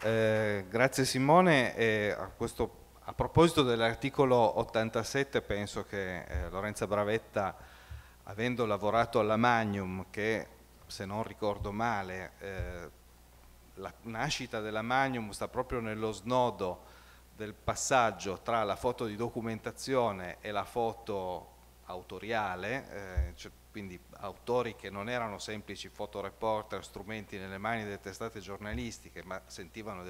Grazie Simone. A proposito dell'articolo 87, penso che Lorenza Bravetta, avendo lavorato alla Magnum, che se non ricordo male, la nascita della Magnum sta proprio nello snodo del passaggio tra la foto di documentazione e la foto autoriale, quindi autori che non erano semplici fotoreporter, strumenti nelle mani delle testate giornalistiche, ma sentivano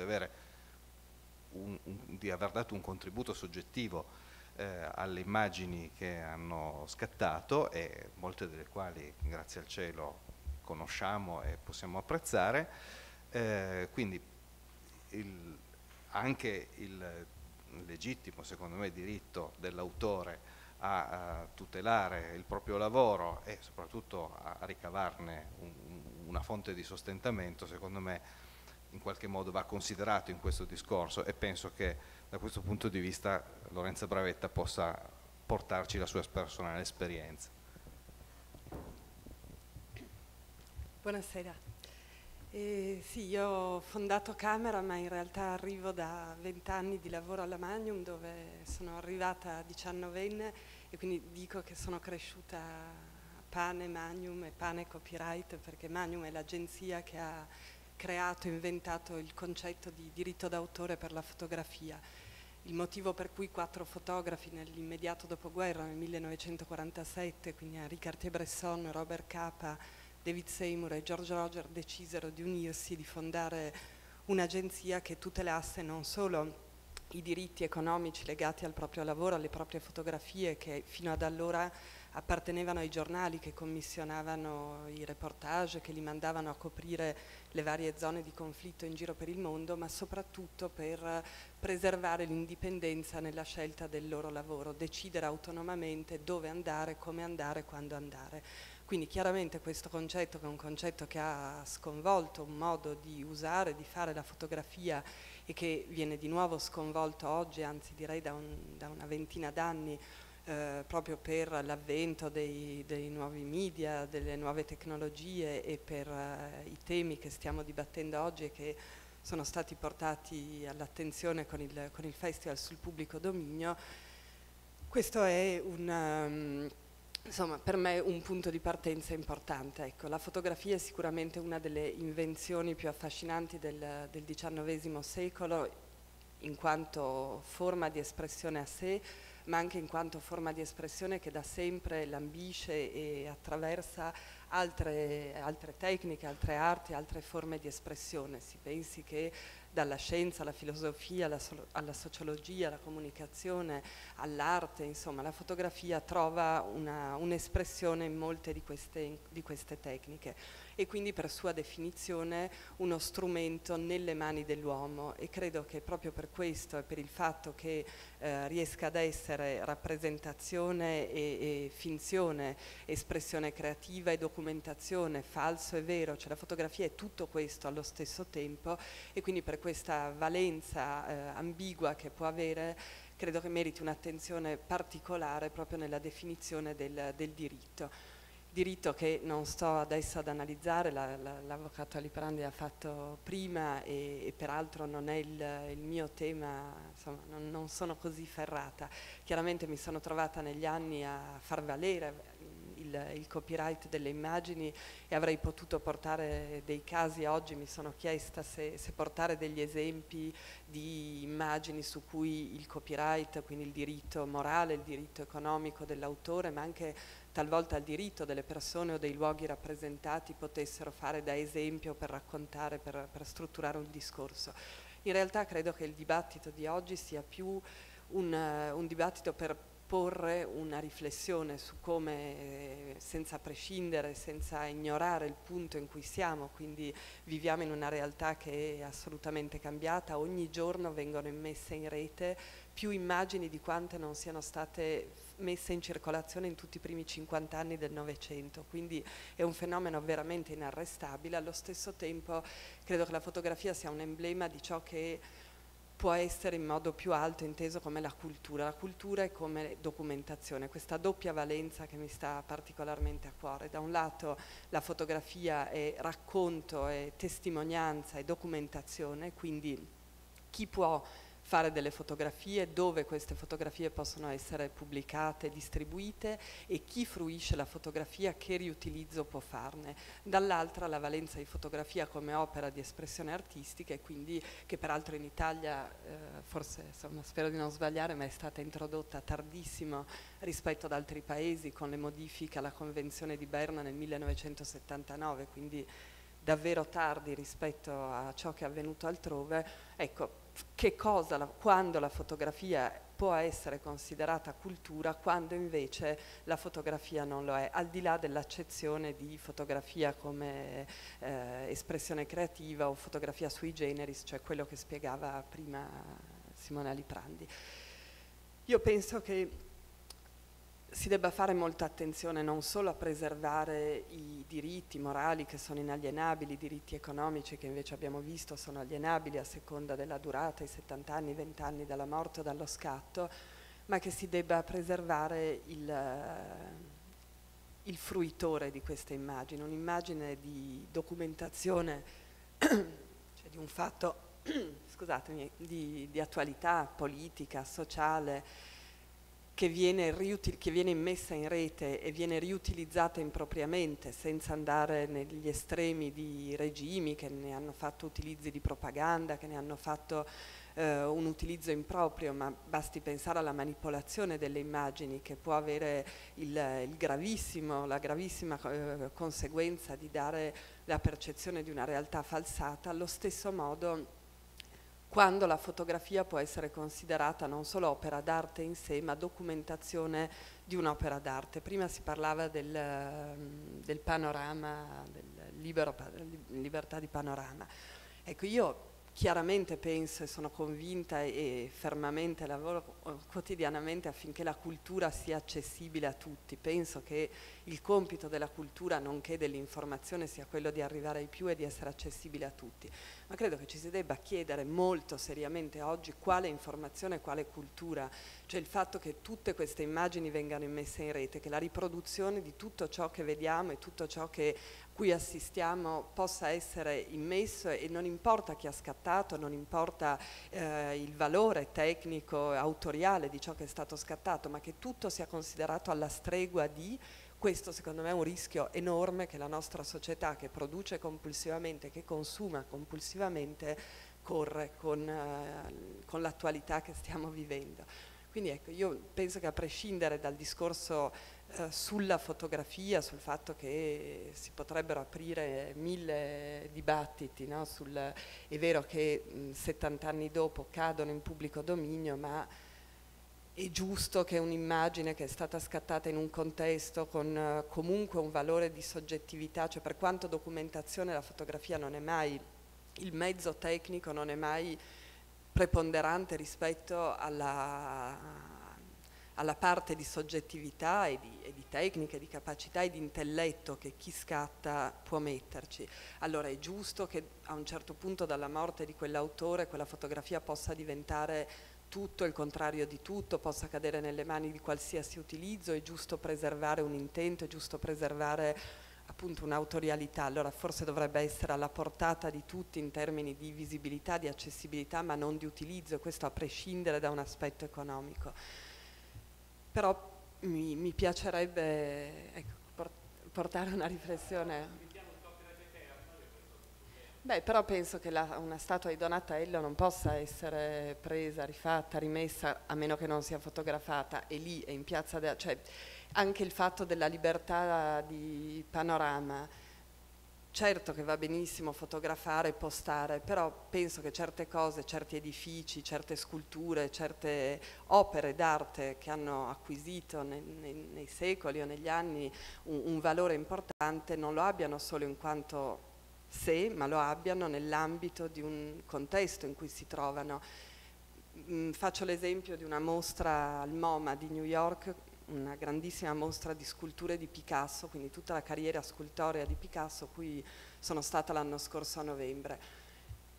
di aver dato un contributo soggettivo alle immagini che hanno scattato, e molte delle quali, grazie al cielo, conosciamo e possiamo apprezzare. Quindi il, anche il legittimo, secondo me, diritto dell'autore a tutelare il proprio lavoro e soprattutto a ricavarne una fonte di sostentamento, secondo me in qualche modo va considerato in questo discorso, e penso che da questo punto di vista Lorenza Bravetta possa portarci la sua personale esperienza. Buonasera. Sì, io ho fondato Camera, ma in realtà arrivo da 20 anni di lavoro alla Magnum, dove sono arrivata 19enne, e quindi dico che sono cresciuta a pane Magnum e pane copyright, perché Magnum è l'agenzia che ha creato e inventato il concetto di diritto d'autore per la fotografia. Il motivo per cui 4 fotografi nell'immediato dopoguerra, nel 1947, quindi Henri Cartier-Bresson, Robert Capa, David Seymour e George Roger, decisero di unirsi, di fondare un'agenzia che tutelasse non solo i diritti economici legati al proprio lavoro, alle proprie fotografie, che fino ad allora appartenevano ai giornali che commissionavano i reportage, che li mandavano a coprire le varie zone di conflitto in giro per il mondo, ma soprattutto per preservare l'indipendenza nella scelta del loro lavoro, decidere autonomamente dove andare, come andare, quando andare. Quindi chiaramente questo concetto, che è un concetto che ha sconvolto un modo di usare, di fare la fotografia, e che viene di nuovo sconvolto oggi, anzi direi da una ventina d'anni, proprio per l'avvento dei nuovi media, delle nuove tecnologie, e per i temi che stiamo dibattendo oggi e che sono stati portati all'attenzione con il Festival sul pubblico dominio. Questo è insomma, per me un punto di partenza importante. Ecco, la fotografia è sicuramente una delle invenzioni più affascinanti del XIX secolo, in quanto forma di espressione a sé, ma anche in quanto forma di espressione che da sempre lambisce e attraversa altre tecniche, altre arti, altre forme di espressione. Si pensi che dalla scienza alla filosofia, alla sociologia, alla comunicazione, all'arte, insomma, la fotografia trova un'espressione in molte di queste tecniche, e quindi per sua definizione uno strumento nelle mani dell'uomo, e credo che proprio per questo e per il fatto che riesca ad essere rappresentazione e finzione, espressione creativa e documentazione, falso e vero, cioè la fotografia è tutto questo allo stesso tempo, e quindi per questa valenza ambigua che può avere, credo che meriti un'attenzione particolare proprio nella definizione del diritto. Diritto che non sto adesso ad analizzare, l'avvocato Aliprandi ha fatto prima, e peraltro non è il mio tema, insomma non sono così ferrata. Chiaramente mi sono trovata negli anni a far valere il copyright delle immagini, e avrei potuto portare dei casi. Oggi mi sono chiesta se portare degli esempi di immagini su cui il copyright, quindi il diritto morale, il diritto economico dell'autore, ma anche talvolta il diritto delle persone o dei luoghi rappresentati, potessero fare da esempio per raccontare, per strutturare un discorso. In realtà credo che il dibattito di oggi sia più un dibattito per porre una riflessione su come, senza prescindere, senza ignorare il punto in cui siamo, quindi viviamo in una realtà che è assolutamente cambiata. Ogni giorno vengono immesse in rete più immagini di quante non siano state messe in circolazione in tutti i primi 50 anni del Novecento, quindi è un fenomeno veramente inarrestabile. Allo stesso tempo credo che la fotografia sia un emblema di ciò che può essere in modo più alto inteso come la cultura e come documentazione, questa doppia valenza che mi sta particolarmente a cuore. Da un lato la fotografia è racconto, è testimonianza, è documentazione, quindi chi può fare delle fotografie, dove queste fotografie possono essere pubblicate, distribuite, e chi fruisce la fotografia, che riutilizzo può farne. Dall'altra la valenza di fotografia come opera di espressione artistica, e quindi che peraltro in Italia, forse insomma, spero di non sbagliare, ma è stata introdotta tardissimo rispetto ad altri paesi con le modifiche alla Convenzione di Berna nel 1979, quindi davvero tardi rispetto a ciò che è avvenuto altrove. Ecco, che cosa, quando la fotografia può essere considerata cultura, quando invece la fotografia non lo è, al di là dell'accezione di fotografia come espressione creativa o fotografia sui generis, cioè quello che spiegava prima Simona Liprandi. Io penso che si debba fare molta attenzione non solo a preservare i diritti morali che sono inalienabili, i diritti economici che invece abbiamo visto sono alienabili a seconda della durata, i 70 anni, 20 anni dalla morte o dallo scatto, ma che si debba preservare il fruitore di queste immagini, un'immagine di documentazione, cioè di un fatto, scusatemi, di attualità politica, sociale, che viene immessa in rete e viene riutilizzata impropriamente, senza andare negli estremi di regimi che ne hanno fatto utilizzi di propaganda, che ne hanno fatto un utilizzo improprio, ma basti pensare alla manipolazione delle immagini, che può avere la gravissima conseguenza di dare la percezione di una realtà falsata. Allo stesso modo, quando la fotografia può essere considerata non solo opera d'arte in sé, ma documentazione di un'opera d'arte. Prima si parlava del panorama, libertà di panorama. Ecco, io chiaramente penso e sono convinta e fermamente lavoro quotidianamente affinché la cultura sia accessibile a tutti. Penso che il compito della cultura, nonché dell'informazione, sia quello di arrivare ai più e di essere accessibile a tutti. Ma credo che ci si debba chiedere molto seriamente oggi quale informazione e quale cultura, cioè il fatto che tutte queste immagini vengano immesse in rete, che la riproduzione di tutto ciò che vediamo e tutto ciò cui assistiamo possa essere immesso, e non importa chi ha scattato, non importa il valore tecnico, autoriale di ciò che è stato scattato, ma che tutto sia considerato alla stregua di. Questo secondo me è un rischio enorme che la nostra società, che produce compulsivamente, che consuma compulsivamente, corre con l'attualità che stiamo vivendo. Quindi ecco, io penso che a prescindere dal discorso sulla fotografia, sul fatto che si potrebbero aprire 1000 dibattiti, no? È vero che 70 anni dopo cadono in pubblico dominio, ma è giusto che un'immagine che è stata scattata in un contesto con comunque un valore di soggettività, cioè per quanto documentazione la fotografia non è mai, il mezzo tecnico non è mai preponderante rispetto alla parte di soggettività e di tecnica, di capacità e di intelletto che chi scatta può metterci. Allora è giusto che a un certo punto dalla morte di quell'autore quella fotografia possa diventare tutto il contrario di tutto, possa cadere nelle mani di qualsiasi utilizzo. È giusto preservare un intento, è giusto preservare appunto un'autorialità. Allora forse dovrebbe essere alla portata di tutti in termini di visibilità, di accessibilità, ma non di utilizzo, questo a prescindere da un aspetto economico. Però mi piacerebbe portare una riflessione. Beh, però penso che una statua di Donatello non possa essere presa, rifatta, rimessa, a meno che non sia fotografata, e lì è in piazza, cioè anche il fatto della libertà di panorama. Certo che va benissimo fotografare e postare, però penso che certe cose, certi edifici, certe sculture, certe opere d'arte che hanno acquisito nei secoli o negli anni un valore importante non lo abbiano solo in quanto sé, ma lo abbiano nell'ambito di un contesto in cui si trovano. Faccio l'esempio di una mostra al MoMA di New York, una grandissima mostra di sculture di Picasso, quindi tutta la carriera scultorea di Picasso, cui sono stata l'anno scorso a novembre.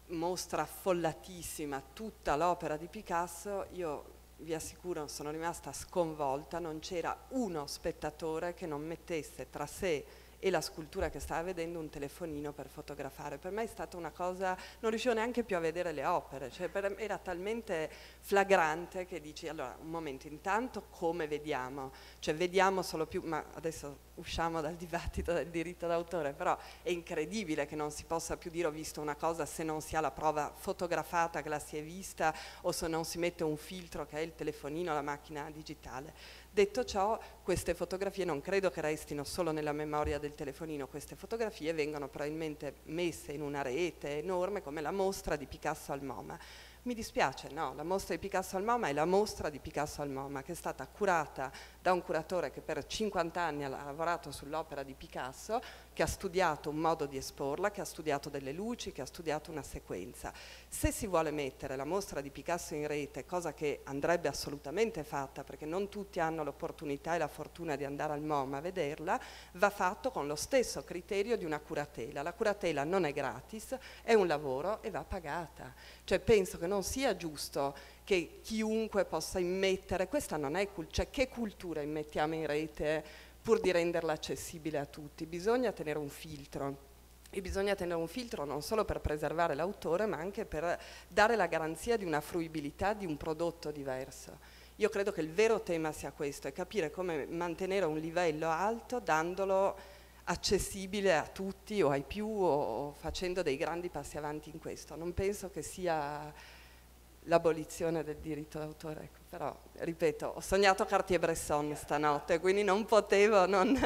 mostra affollatissima tutta l'opera di Picasso, io vi assicuro sono rimasta sconvolta, non c'era uno spettatore che non mettesse tra sé e la scultura che stava vedendo un telefonino per fotografare. Per me è stata una cosa, non riuscivo neanche più a vedere le opere, cioè era talmente flagrante che dici, allora un momento, intanto come vediamo? Cioè vediamo solo più, ma adesso usciamo dal dibattito del diritto d'autore, però è incredibile che non si possa più dire ho visto una cosa se non si ha la prova fotografata che la si è vista o se non si mette un filtro che è il telefonino, la macchina digitale. Detto ciò, queste fotografie non credo che restino solo nella memoria del telefonino, queste fotografie vengono probabilmente messe in una rete enorme come la mostra di Picasso al MoMA. Mi dispiace, no, la mostra di Picasso al MoMA è la mostra di Picasso al MoMA, che è stata curata da un curatore che per 50 anni ha lavorato sull'opera di Picasso, che ha studiato un modo di esporla, che ha studiato delle luci, che ha studiato una sequenza. Se si vuole mettere la mostra di Picasso in rete, cosa che andrebbe assolutamente fatta, perché non tutti hanno l'opportunità e la fortuna di andare al MoMA a vederla, va fatto con lo stesso criterio di una curatela. La curatela non è gratis, è un lavoro e va pagata. Cioè penso che non sia giusto che chiunque possa immettere, questa non è cioè che cultura immettiamo in rete pur di renderla accessibile a tutti? Bisogna tenere un filtro. E bisogna tenere un filtro non solo per preservare l'autore, ma anche per dare la garanzia di una fruibilità di un prodotto diverso. Io credo che il vero tema sia questo, è capire come mantenere un livello alto dandolo accessibile a tutti o ai più o facendo dei grandi passi avanti in questo. Non penso che sia l'abolizione del diritto d'autore, ecco. Però, ripeto, ho sognato Cartier-Bresson stanotte, quindi non potevo non...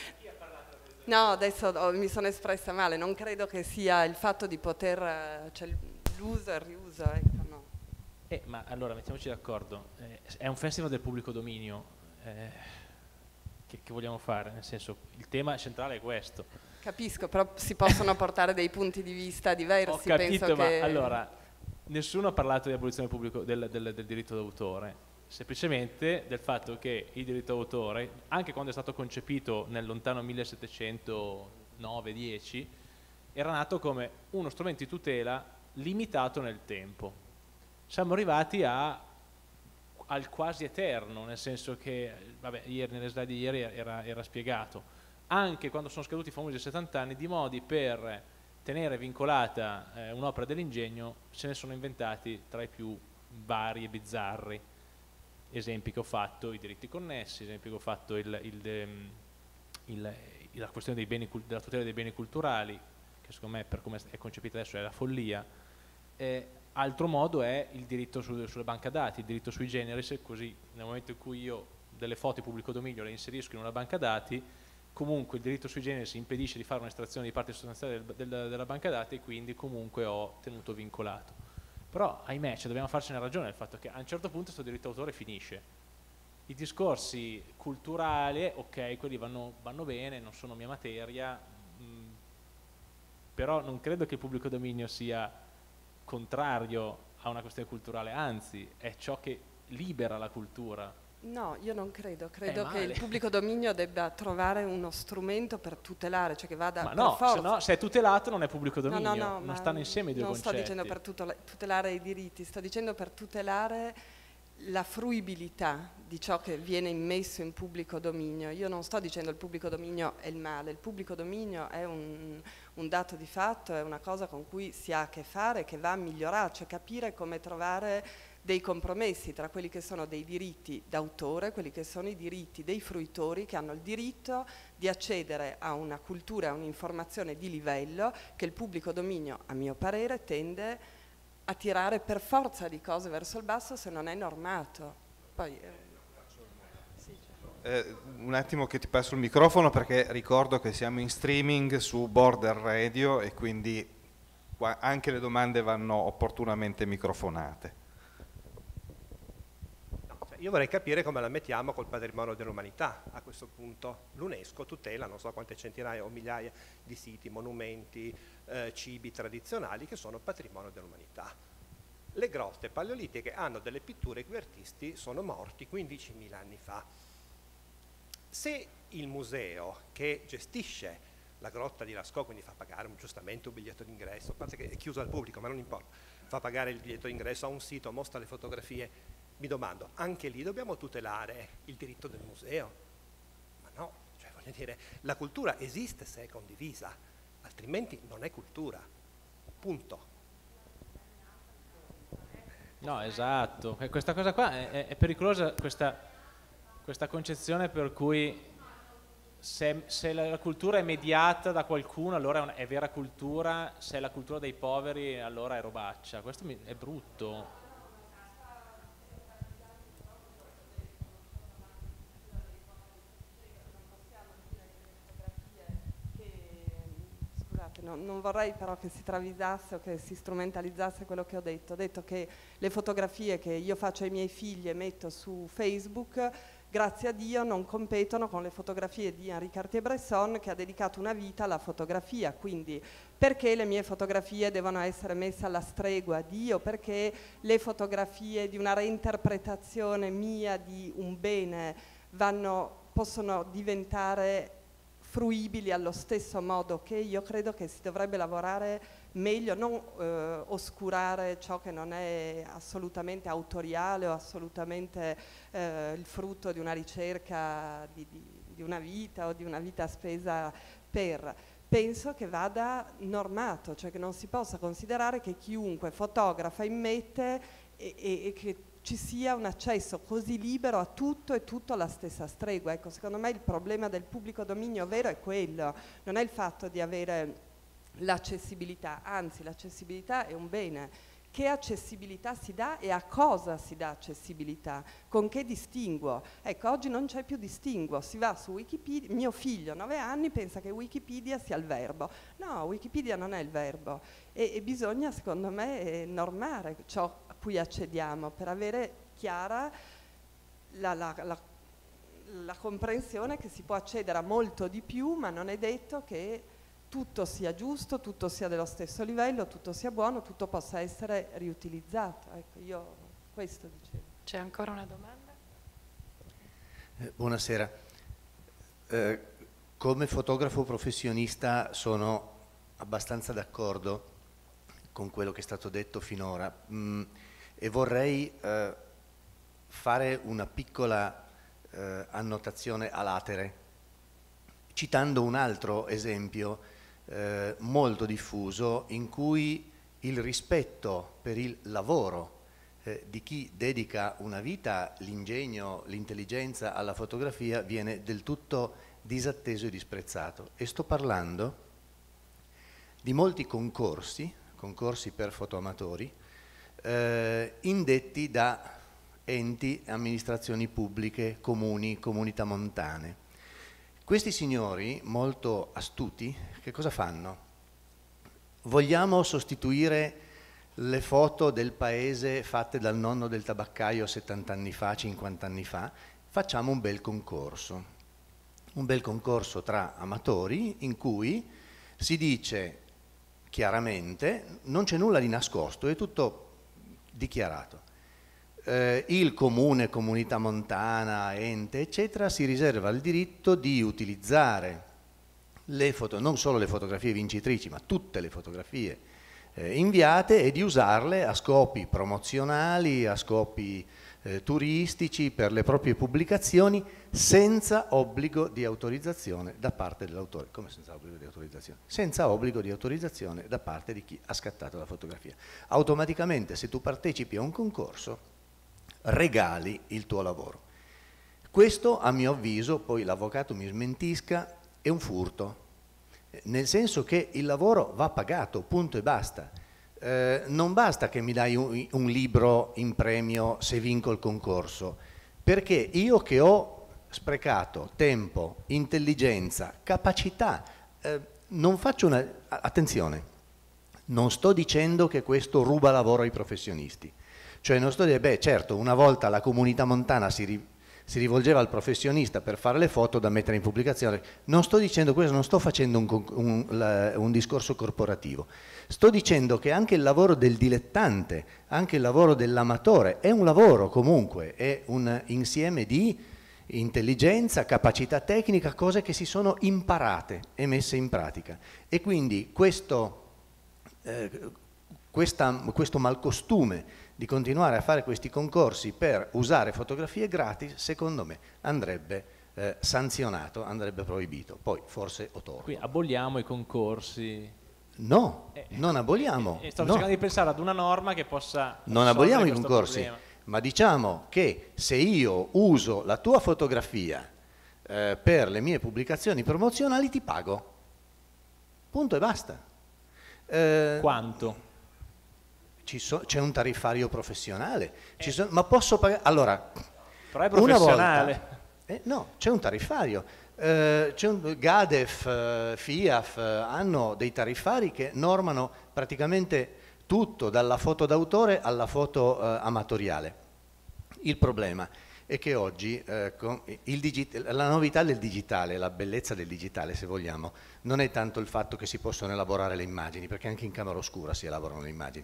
No, adesso mi sono espressa male, non credo che sia il fatto di poter, cioè l'uso e il riuso, ecco, no. Ma allora mettiamoci d'accordo, è un festival del pubblico dominio, che vogliamo fare? Nel senso, il tema centrale è questo. Capisco, però si possono portare dei punti di vista diversi. Ho capito, penso ma che... allora, nessuno ha parlato di abolizione del diritto d'autore, semplicemente del fatto che il diritto d'autore, anche quando è stato concepito nel lontano 1709-10, era nato come uno strumento di tutela limitato nel tempo. Siamo arrivati al quasi eterno, nel senso che, vabbè, ieri, nelle slide di ieri era spiegato, anche quando sono scaduti i famosi 70 anni, di modi per tenere vincolata un'opera dell'ingegno se ne sono inventati tra i più vari e bizzarri. Esempi che ho fatto, i diritti connessi, esempi che ho fatto la questione della tutela dei beni culturali, che secondo me per come è concepita adesso è la follia. Altro modo è il diritto sulla banca dati, il diritto sui generis, così nel momento in cui io delle foto di pubblico dominio le inserisco in una banca dati, comunque il diritto sui generis impedisce di fare un'estrazione di parte sostanziale della banca dati e quindi comunque ho tenuto vincolato. Però, ahimè, dobbiamo farcene ragione del fatto che a un certo punto questo diritto d'autore finisce. I discorsi culturali, ok, quelli vanno bene, non sono mia materia, però non credo che il pubblico dominio sia contrario a una questione culturale, anzi, è ciò che libera la cultura. No, io non credo che il pubblico dominio debba trovare uno strumento per tutelare, cioè che vada ma no, per forza. se è tutelato non è pubblico dominio, no, non stanno insieme i due concetti. Non sto dicendo per tutelare i diritti, sto dicendo per tutelare la fruibilità di ciò che viene immesso in pubblico dominio. Io non sto dicendo il pubblico dominio è il male, il pubblico dominio è un dato di fatto, è una cosa con cui si ha a che fare, che va a migliorare, cioè capire come trovare dei compromessi tra quelli che sono dei diritti d'autore, quelli che sono i diritti dei fruitori che hanno il diritto di accedere a una cultura, a un'informazione di livello che il pubblico dominio, a mio parere, tende a tirare per forza di cose verso il basso se non è normato. Poi, un attimo che ti passo il microfono perché ricordo che siamo in streaming su Border Radio e quindi anche le domande vanno opportunamente microfonate. Io vorrei capire come la mettiamo col patrimonio dell'umanità a questo punto. L'UNESCO tutela non so quante centinaia o migliaia di siti, monumenti, cibi tradizionali che sono patrimonio dell'umanità. Le grotte paleolitiche hanno delle pitture i cui artisti sono morti 15.000 anni fa. Se il museo che gestisce la grotta di Lascaux, quindi fa pagare giustamente un biglietto d'ingresso, a parte che è chiuso al pubblico, ma non importa, fa pagare il biglietto d'ingresso a un sito, mostra le fotografie. Mi domando, anche lì dobbiamo tutelare il diritto del museo? Ma no, cioè voglio dire, la cultura esiste se è condivisa, altrimenti non è cultura, punto. No, esatto, questa cosa qua è pericolosa, questa concezione per cui se la cultura è mediata da qualcuno allora è vera cultura, se è la cultura dei poveri allora è robaccia, questo è brutto. Non vorrei però che si travisasse o che si strumentalizzasse quello che ho detto. Ho detto che le fotografie che io faccio ai miei figli e metto su Facebook, grazie a Dio, non competono con le fotografie di Henri Cartier-Bresson, che ha dedicato una vita alla fotografia. Quindi perché le mie fotografie devono essere messe alla stregua di Dio? Perché le fotografie di una reinterpretazione mia di un bene possono diventare fruibili allo stesso modo? Che io credo che si dovrebbe lavorare meglio, non oscurare ciò che non è assolutamente autoriale o assolutamente il frutto di una ricerca di una vita o di una vita spesa per. Penso che vada normato, cioè che non si possa considerare che chiunque fotografa, immette e che ci sia un accesso così libero a tutto e tutto alla stessa stregua. Ecco, secondo me il problema del pubblico dominio vero è quello, non è il fatto di avere l'accessibilità, anzi l'accessibilità è un bene. Che accessibilità si dà e a cosa si dà accessibilità? Con che distinguo? Ecco, oggi non c'è più distinguo, si va su Wikipedia, mio figlio 9 anni pensa che Wikipedia sia il verbo. No, Wikipedia non è il verbo e bisogna, secondo me, normare ciò a cui accediamo per avere chiara la comprensione che si può accedere a molto di più, ma non è detto che tutto sia giusto, tutto sia dello stesso livello, tutto sia buono, tutto possa essere riutilizzato. Ecco, io questo dicevo. C'è ancora una domanda? Buonasera. Come fotografo professionista sono abbastanza d'accordo con quello che è stato detto finora e vorrei fare una piccola annotazione a latere, citando un altro esempio molto diffuso in cui il rispetto per il lavoro di chi dedica una vita, l'ingegno, l'intelligenza alla fotografia viene del tutto disatteso e disprezzato. E sto parlando di molti concorsi per fotoamatori indetti da enti, amministrazioni pubbliche, comuni, comunità montane. Questi signori, molto astuti, che cosa fanno? Vogliamo sostituire le foto del paese fatte dal nonno del tabaccaio 70 anni fa, 50 anni fa, facciamo un bel concorso tra amatori in cui si dice chiaramente, non c'è nulla di nascosto, è tutto dichiarato. Il comune, comunità montana, ente, eccetera, si riserva il diritto di utilizzare le foto, non solo le fotografie vincitrici, ma tutte le fotografie inviate e di usarle a scopi promozionali, a scopi turistici, per le proprie pubblicazioni, senza obbligo di autorizzazione da parte dell'autore. Come senza obbligo di autorizzazione? Senza obbligo di autorizzazione da parte di chi ha scattato la fotografia. Automaticamente, se tu partecipi a un concorso, regali il tuo lavoro. Questo, a mio avviso, poi l'avvocato mi smentisca, è un furto, nel senso che il lavoro va pagato, punto e basta. Non basta che mi dai un libro in premio se vinco il concorso, perché io che ho sprecato tempo, intelligenza, capacità, non faccio una... Attenzione, non sto dicendo che questo ruba lavoro ai professionisti. Cioè non sto dicendo, beh certo, una volta la comunità montana si rivolgeva al professionista per fare le foto da mettere in pubblicazione. Non sto dicendo questo, non sto facendo un discorso corporativo. Sto dicendo che anche il lavoro del dilettante, anche il lavoro dell'amatore, è un lavoro comunque, è un insieme di intelligenza, capacità tecnica, cose che si sono imparate e messe in pratica. E quindi questo malcostume di continuare a fare questi concorsi per usare fotografie gratis, secondo me andrebbe sanzionato, andrebbe proibito. Poi forse ho torto. Qui aboliamo i concorsi. No, non aboliamo. Stavo cercando di pensare ad una norma che possa non aboliamo i questo concorsi, problema. ma diciamo che se io uso la tua fotografia per le mie pubblicazioni promozionali ti pago. Punto e basta. Quanto? C'è un tariffario professionale, ma posso pagare... Allora, però è professionale. No, c'è un tariffario. Gadef, FIAF hanno dei tariffari che normano praticamente tutto, dalla foto d'autore alla foto amatoriale. Il problema è che oggi la novità del digitale, la bellezza del digitale, se vogliamo, non è tanto il fatto che si possono elaborare le immagini, perché anche in camera oscura si elaborano le immagini.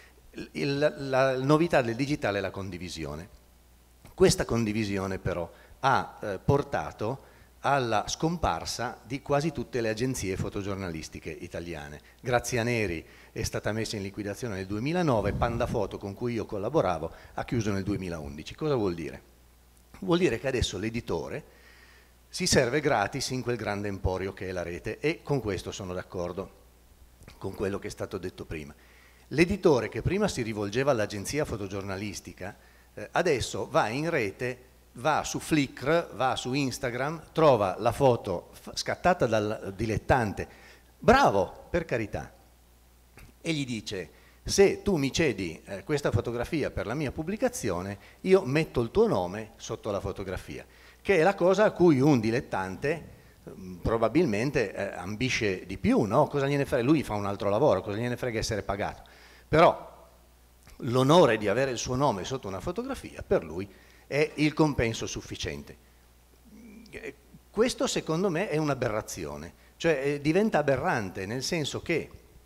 La novità del digitale è la condivisione. Questa condivisione però ha portato alla scomparsa di quasi tutte le agenzie fotogiornalistiche italiane. Grazianeri è stata messa in liquidazione nel 2009, Pandafoto, con cui io collaboravo, ha chiuso nel 2011. Cosa vuol dire? Vuol dire che adesso l'editore si serve gratis in quel grande emporio che è la rete, e con questo sono d'accordo con quello che è stato detto prima. L'editore che prima si rivolgeva all'agenzia fotogiornalistica adesso va in rete, va su Flickr, va su Instagram, trova la foto scattata dal dilettante, bravo, per carità, e gli dice: se tu mi cedi questa fotografia per la mia pubblicazione, io metto il tuo nome sotto la fotografia, che è la cosa a cui un dilettante probabilmente ambisce di più, no? Cosa gliene frega? Lui fa un altro lavoro, cosa gliene frega essere pagato? Però l'onore di avere il suo nome sotto una fotografia per lui è il compenso sufficiente. Questo secondo me è un'aberrazione, cioè diventa aberrante nel senso che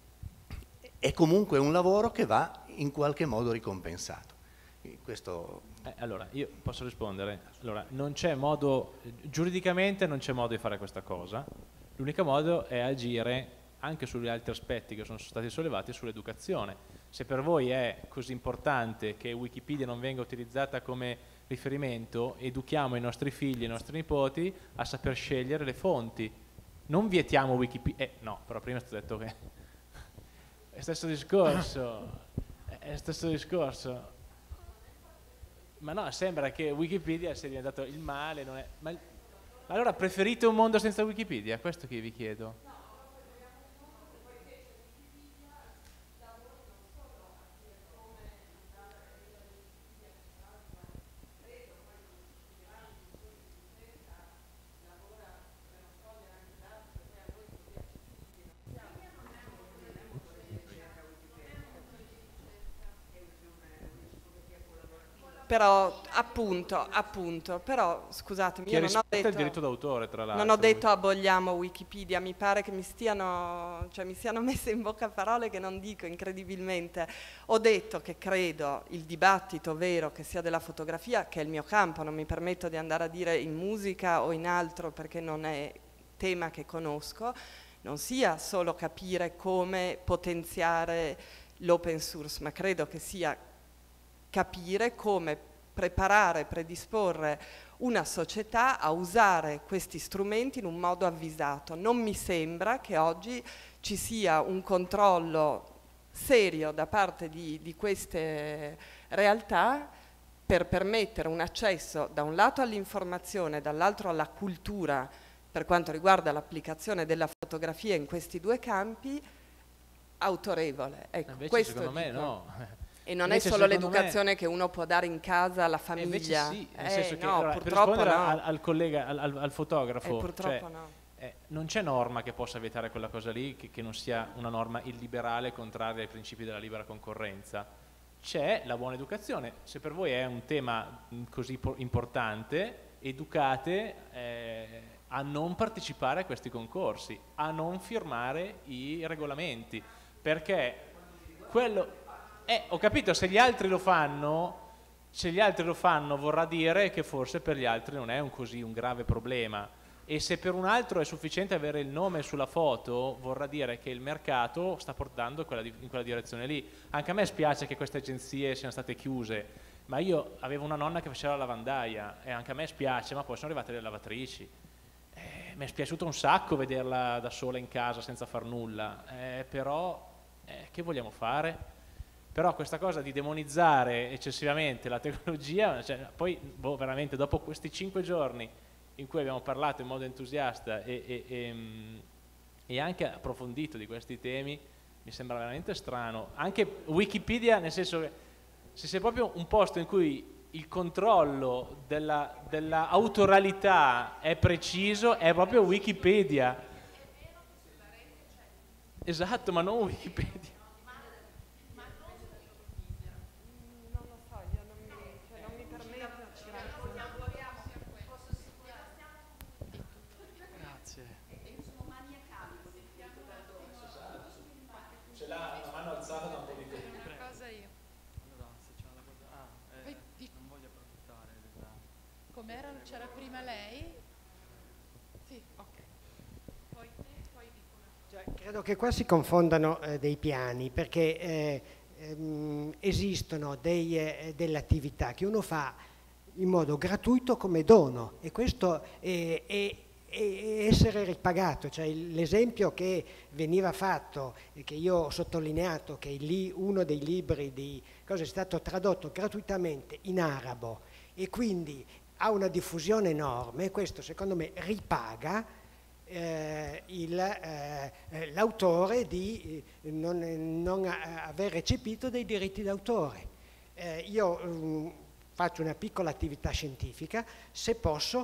è comunque un lavoro che va in qualche modo ricompensato. Questo... Allora, io posso rispondere. Allora, non c'è modo, giuridicamente non c'è modo di fare questa cosa, l'unico modo è agire anche sugli altri aspetti che sono stati sollevati sull'educazione. Se per voi è così importante che Wikipedia non venga utilizzata come riferimento, educhiamo i nostri figli e i nostri nipoti a saper scegliere le fonti. Non vietiamo Wikipedia. No, però prima ti ho detto che è stesso discorso. È stesso discorso. Ma no, sembra che Wikipedia sia diventato il male, non è... Ma allora preferite un mondo senza Wikipedia? Questo che vi chiedo. Però appunto, però scusatemi, io non ho detto il diritto d'autore, tra l'altro. Non ho detto aboliamo Wikipedia, mi pare che mi siano messe in bocca parole che non dico, incredibilmente. Ho detto che credo il dibattito vero che sia della fotografia, che è il mio campo, non mi permetto di andare a dire in musica o in altro perché non è tema che conosco, non sia solo capire come potenziare l'open source, ma credo che sia capire come preparare, predisporre una società a usare questi strumenti in un modo avvisato. Non mi sembra che oggi ci sia un controllo serio da parte di queste realtà per permettere un accesso da un lato all'informazione, dall'altro alla cultura per quanto riguarda l'applicazione della fotografia in questi due campi autorevole. Ecco, invece questo secondo me dico. no. E non è solo l'educazione che uno può dare in casa alla famiglia. Sì, nel senso che, no, allora, purtroppo per rispondere no. al collega, al fotografo, purtroppo no. Non c'è norma che possa vietare quella cosa lì, che non sia una norma illiberale contraria ai principi della libera concorrenza. C'è la buona educazione. Se per voi è un tema così importante, educate a non partecipare a questi concorsi, a non firmare i regolamenti, perché quello... ho capito, se gli altri lo fanno, se gli altri lo fanno vorrà dire che forse per gli altri non è un grave problema, e se per un altro è sufficiente avere il nome sulla foto vorrà dire che il mercato sta portando in quella direzione lì. Anche a me spiace che queste agenzie siano state chiuse, ma io avevo una nonna che faceva la lavandaia e anche a me spiace, ma poi sono arrivate le lavatrici. Mi è spiaciuto un sacco vederla da sola in casa senza far nulla, però che vogliamo fare? Però questa cosa di demonizzare eccessivamente la tecnologia, cioè, poi veramente dopo questi 5 giorni in cui abbiamo parlato in modo entusiasta e anche approfondito di questi temi, mi sembra veramente strano. Anche Wikipedia, nel senso che se c'è proprio un posto in cui il controllo della autoralità è preciso, è proprio Wikipedia. Esatto, ma non Wikipedia. Non lo so, io non mi permetto. Grazie. Ce l'ha una mano alzata da un po' di tempo. Una cosa io. Allora, se c'è una cosa... non voglio approfittare della... Com'era? C'era prima lei? Sì, ok. Poi te, poi dico. Credo che qua si confondano dei piani, perché esistono delle attività che uno fa in modo gratuito come dono, e questo è essere ripagato. Cioè, l'esempio che veniva fatto e che io ho sottolineato, che uno dei libri di cosa è stato tradotto gratuitamente in arabo e quindi ha una diffusione enorme, questo secondo me ripaga l'autore di non aver recepito dei diritti d'autore. Io faccio una piccola attività scientifica, se posso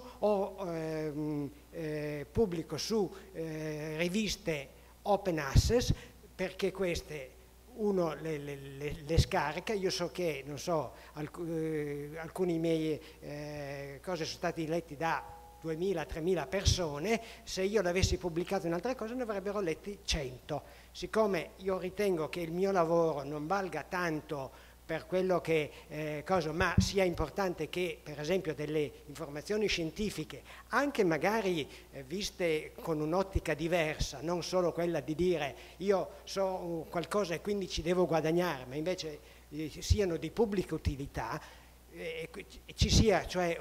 pubblico su riviste open access, perché queste uno le scarica. Io so che, non so, alcuni miei cose sono stati letti da 2.000-3.000 persone, se io l'avessi pubblicato in altre cose ne avrebbero letti 100. Siccome io ritengo che il mio lavoro non valga tanto per quello che ma sia importante che, per esempio, delle informazioni scientifiche, anche magari viste con un'ottica diversa, non solo quella di dire io so qualcosa e quindi ci devo guadagnare, ma invece siano di pubblica utilità, ci sia cioè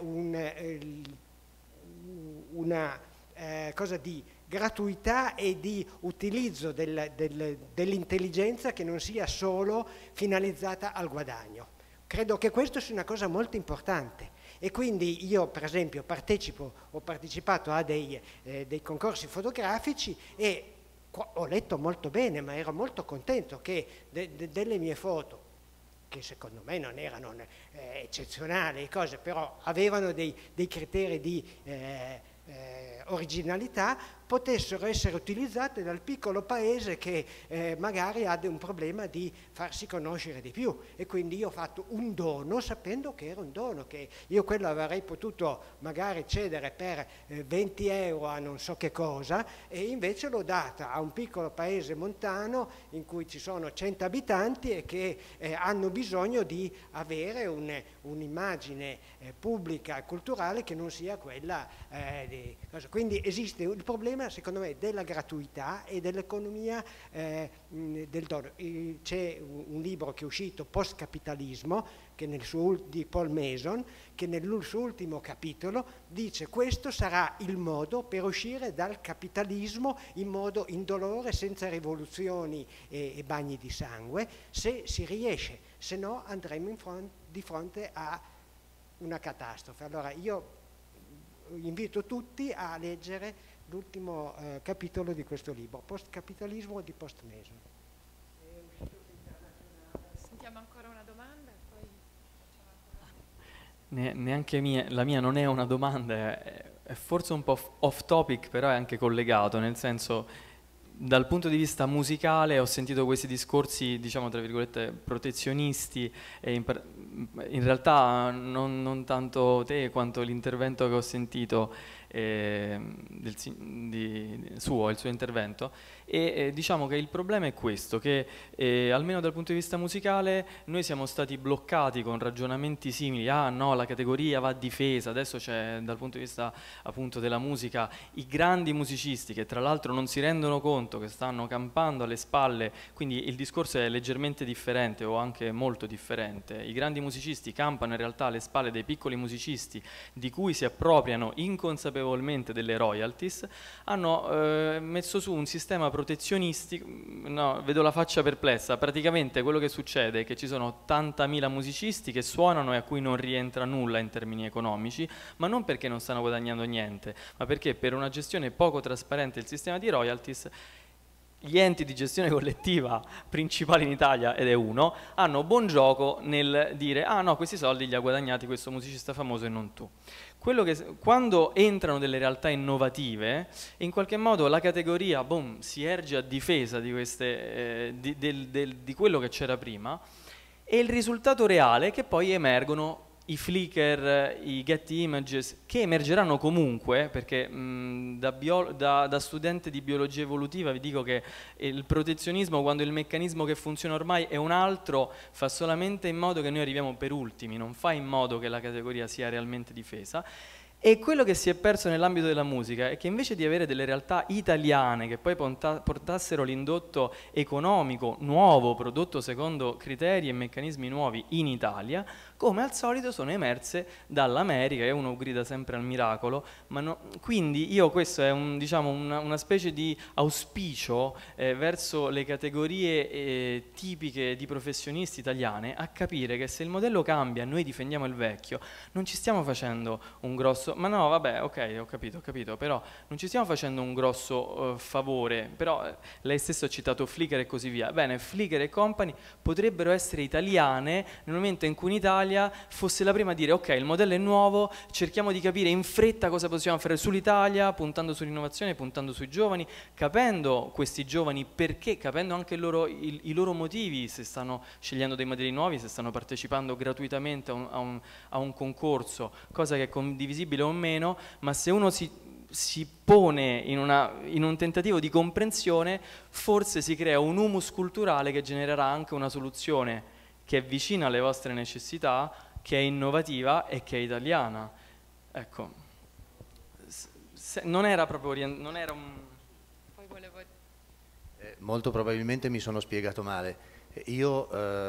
una cosa di gratuità e di utilizzo dell'intelligenza che non sia solo finalizzata al guadagno. Credo che questo sia una cosa molto importante, e quindi io, per esempio, ho partecipato a dei concorsi fotografici e ho letto molto bene, ma ero molto contento che delle mie foto, che secondo me non erano eccezionali cose, però avevano dei criteri di originalità, potessero essere utilizzate dal piccolo paese che magari ha un problema di farsi conoscere di più, e quindi io ho fatto un dono sapendo che era un dono, che io quello avrei potuto magari cedere per 20 euro a non so che cosa, e invece l'ho data a un piccolo paese montano in cui ci sono 100 abitanti e che hanno bisogno di avere un'immagine pubblica e culturale che non sia quella di cosa. Quindi esiste il problema, secondo me, della gratuità e dell'economia del dono. C'è un libro che è uscito, Postcapitalismo, di Paul Mason, che nel suo ultimo capitolo dice: questo sarà il modo per uscire dal capitalismo in modo indolore, senza rivoluzioni e bagni di sangue, se si riesce, se no andremo di fronte a una catastrofe. Allora io invito tutti a leggere l'ultimo capitolo di questo libro, Postcapitalismo di Post Mason. Sentiamo ancora una domanda e poi Neanche la mia non è una domanda, è forse un po' off topic, però è anche collegato, nel senso, dal punto di vista musicale ho sentito questi discorsi, diciamo tra virgolette, protezionisti, e in realtà non tanto te quanto l'intervento che ho sentito il suo intervento, e diciamo che il problema è questo, che almeno dal punto di vista musicale noi siamo stati bloccati con ragionamenti simili: ah no, la categoria va difesa. Adesso c'è, dal punto di vista appunto della musica, i grandi musicisti che tra l'altro non si rendono conto che stanno campando alle spalle, quindi il discorso è leggermente differente o anche molto differente. I grandi musicisti campano in realtà alle spalle dei piccoli musicisti di cui si appropriano inconsapevolmente delle royalties. Hanno messo su un sistema protezionistico, no, vedo la faccia perplessa. Praticamente quello che succede è che ci sono 80.000 musicisti che suonano e a cui non rientra nulla in termini economici, ma non perché non stanno guadagnando niente, ma perché per una gestione poco trasparente del sistema di royalties gli enti di gestione collettiva principali in Italia, ed è uno, hanno buon gioco nel dire: ah no, questi soldi li ha guadagnati questo musicista famoso e non tu. Quando entrano delle realtà innovative, in qualche modo la categoria si erge a difesa di, di quello che c'era prima, e il risultato reale è che poi emergono i Flickr, i Get Images, che emergeranno comunque, perché da studente di biologia evolutiva vi dico che il protezionismo, quando il meccanismo che funziona ormai è un altro, fa solamente in modo che noi arriviamo per ultimi, non fa in modo che la categoria sia realmente difesa. E quello che si è perso nell'ambito della musica è che invece di avere delle realtà italiane che poi portassero l'indotto economico nuovo, prodotto secondo criteri e meccanismi nuovi in Italia, come al solito sono emerse dall'America, e uno grida sempre al miracolo, ma quindi questo è una specie di auspicio verso le categorie tipiche di professionisti italiane, a capire che se il modello cambia e noi difendiamo il vecchio, non ci stiamo facendo un grosso, ma no, vabbè, ok, ho capito, però non ci stiamo facendo un grosso favore. Però lei stesso ha citato Flickr e così via. Bene, Flickr e company potrebbero essere italiane nel momento in cui in Italia fosse la prima a dire: ok, il modello è nuovo, cerchiamo di capire in fretta cosa possiamo fare sull'Italia, puntando sull'innovazione, puntando sui giovani, capendo questi giovani perché, capendo anche i loro motivi, se stanno scegliendo dei modelli nuovi, se stanno partecipando gratuitamente a un concorso, cosa che è condivisibile o meno, ma se uno si pone in un tentativo di comprensione, forse si crea un humus culturale che genererà anche una soluzione che è vicina alle vostre necessità, che è innovativa e che è italiana. Ecco, non era proprio non era un... Poi volevo... Molto probabilmente mi sono spiegato male. Io,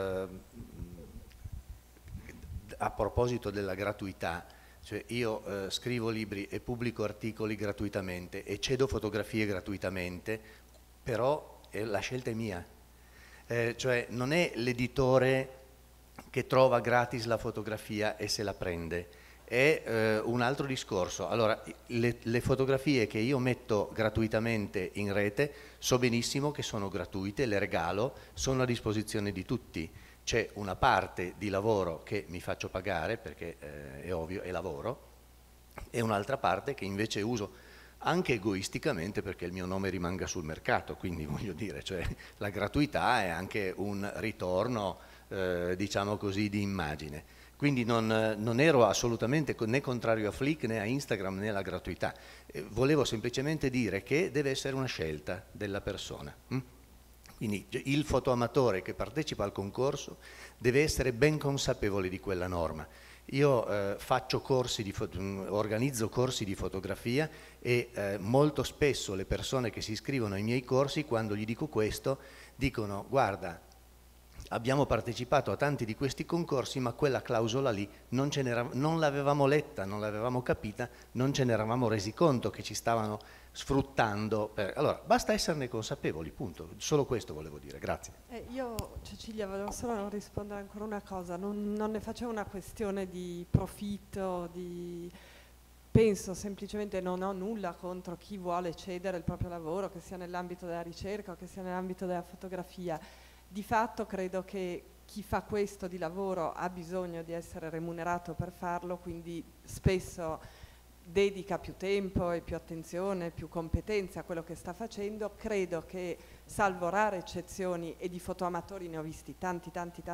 a proposito della gratuità, cioè io scrivo libri e pubblico articoli gratuitamente e cedo fotografie gratuitamente, però la scelta è mia. Cioè non è l'editore che trova gratis la fotografia e se la prende, è un altro discorso. Allora, le fotografie che io metto gratuitamente in rete so benissimo che sono gratuite, le regalo, sono a disposizione di tutti. C'è una parte di lavoro che mi faccio pagare, perché è ovvio, è lavoro, e un'altra parte che invece uso anche egoisticamente perché il mio nome rimanga sul mercato. Quindi voglio dire, cioè, la gratuità è anche un ritorno, diciamo così, di immagine. Quindi non ero assolutamente né contrario a Flickr né a Instagram né alla gratuità. Volevo semplicemente dire che deve essere una scelta della persona. Quindi il fotoamatore che partecipa al concorso deve essere ben consapevole di quella norma. Io organizzo corsi di fotografia e molto spesso le persone che si iscrivono ai miei corsi, quando gli dico questo, dicono: guarda, abbiamo partecipato a tanti di questi concorsi, ma quella clausola lì non l'avevamo letta, non l'avevamo capita, non ce ne eravamo resi conto che ci stavano sfruttando. Allora, basta esserne consapevoli, punto. Solo questo volevo dire, grazie. Io, Cecilia, volevo solo rispondere ancora una cosa. Non ne facevo una questione di profitto, penso semplicemente, non ho nulla contro chi vuole cedere il proprio lavoro, che sia nell'ambito della ricerca o che sia nell'ambito della fotografia. Di fatto credo che chi fa questo di lavoro ha bisogno di essere remunerato per farlo, quindi spesso dedica più tempo e più attenzione, più competenze a quello che sta facendo. Credo che, salvo rare eccezioni, e di fotoamatori ne ho visti tanti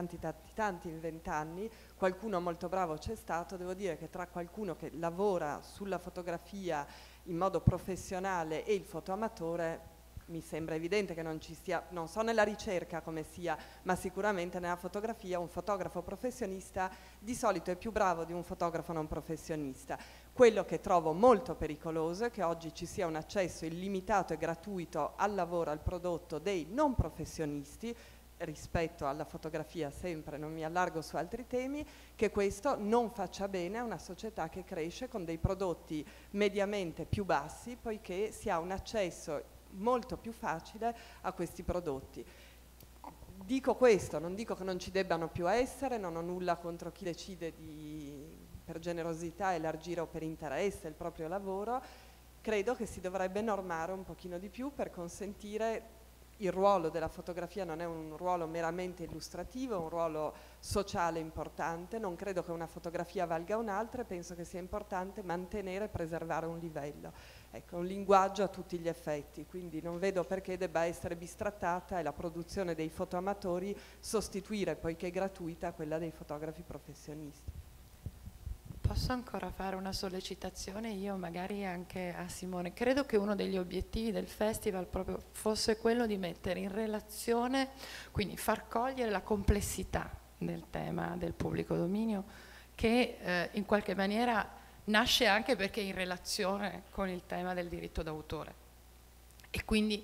in 20 anni, qualcuno molto bravo c'è stato. Devo dire che tra qualcuno che lavora sulla fotografia in modo professionale e il fotoamatore mi sembra evidente che non ci sia, non so nella ricerca come sia, ma sicuramente nella fotografia un fotografo professionista di solito è più bravo di un fotografo non professionista. Quello che trovo molto pericoloso è che oggi ci sia un accesso illimitato e gratuito al lavoro, al prodotto dei non professionisti, rispetto alla fotografia sempre, non mi allargo su altri temi, che questo non faccia bene a una società che cresce con dei prodotti mediamente più bassi, poiché si ha un accesso molto più facile a questi prodotti. Dico questo, non dico che non ci debbano più essere, non ho nulla contro chi decide per generosità elargire o per interesse il proprio lavoro. Credo che si dovrebbe normare un pochino di più per consentire. Il ruolo della fotografia non è un ruolo meramente illustrativo, è un ruolo sociale importante. Non credo che una fotografia valga un'altra e penso che sia importante mantenere e preservare un livello. Ecco, un linguaggio a tutti gli effetti, quindi non vedo perché debba essere bistrattata e la produzione dei fotoamatori sostituire, poiché gratuita, quella dei fotografi professionisti. Posso ancora fare una sollecitazione io magari anche a Simone? Credo che uno degli obiettivi del festival proprio fosse quello di mettere in relazione, quindi far cogliere la complessità del tema del pubblico dominio, che in qualche maniera nasce anche perché è in relazione con il tema del diritto d'autore. E quindi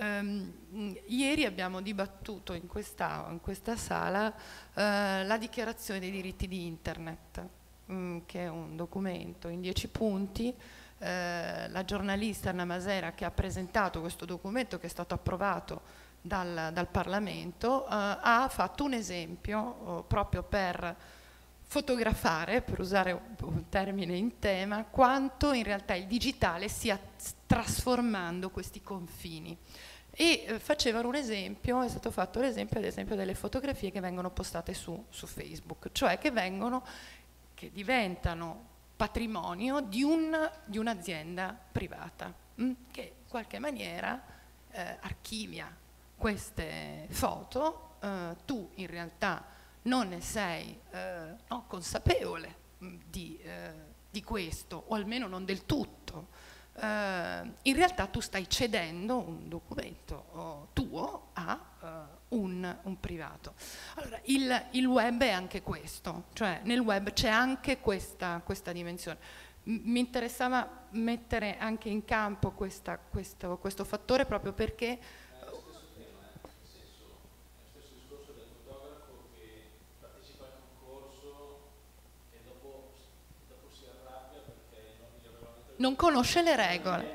ieri abbiamo dibattuto in questa sala la dichiarazione dei diritti di Internet, che è un documento in 10 punti. La giornalista Anna Masera, che ha presentato questo documento, che è stato approvato dal Parlamento, ha fatto un esempio proprio per fotografare, per usare un termine in tema, quanto in realtà il digitale stia trasformando questi confini. E facevano un esempio, è stato fatto l'esempio ad esempio delle fotografie che vengono postate su Facebook, cioè che diventano patrimonio di un'azienda privata, che in qualche maniera archivia queste foto. Tu in realtà non ne sei consapevole di questo, o almeno non del tutto. In realtà tu stai cedendo un documento tuo a un privato. Allora, il web è anche questo, cioè nel web c'è anche questa dimensione. Mi interessava mettere anche in campo questo fattore proprio perché non conosce le regole.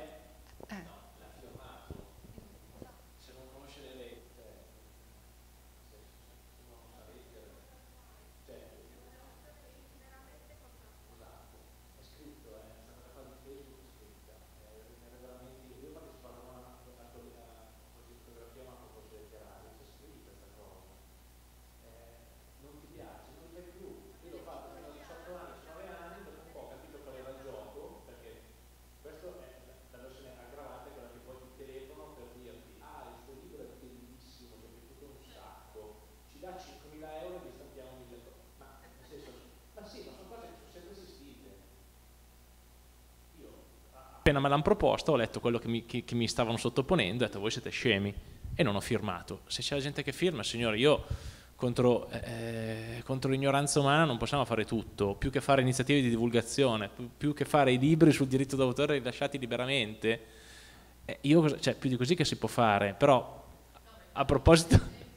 Appena me l'hanno proposto ho letto quello che mi stavano sottoponendo e ho detto voi siete scemi, e non ho firmato. Se c'è la gente che firma, signore, io contro l'ignoranza umana non possiamo fare tutto, più che fare iniziative di divulgazione, più che fare i libri sul diritto d'autore rilasciati liberamente, cioè più di così che si può fare. Però a proposito